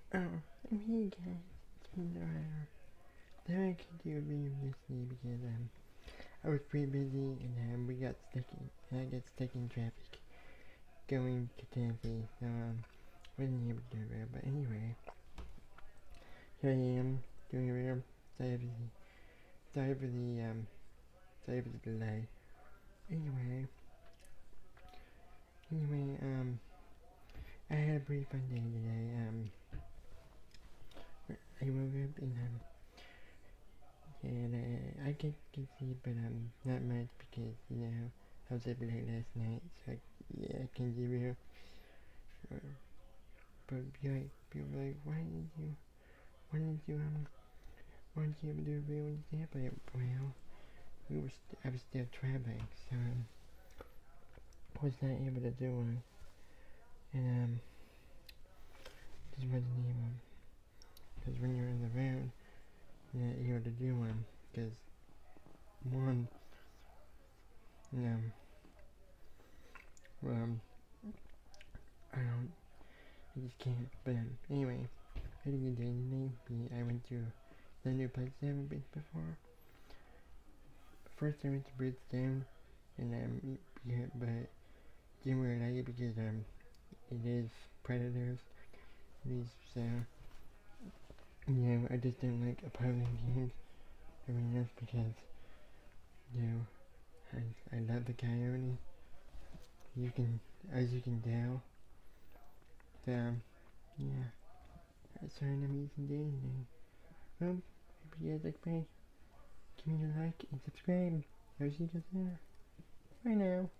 Oh, I'm here guys, it's been a while. Thought I could do a video this day because I was pretty busy and I got stuck in traffic going to Tennessee, so wasn't able to do a video. But anyway, here I am doing a video. Sorry for the sorry for the sorry for the delay. Anyway, I had a pretty fun day today. I woke up and I can see, but not much because I was up late last night, so yeah, I can give you. But people were like, why didn't you why didn't you ever do a video when you did? But well, I was still traveling, so was not able to do one, and just wasn't able, because when you're on the road, you're not able to do one, because one, well, I just can't. But anyway, I had a good day today. I went to the new place I haven't been before. First I went to Bridgestone, and yeah, but didn't really like it because it is Predators. It is so I just don't like opposing teams. I mean that's because I love the Coyotes. As you can tell. So yeah, that's an amazing day today. Well, if you guys like me, give me a like and subscribe. I'll see you guys later. Bye now.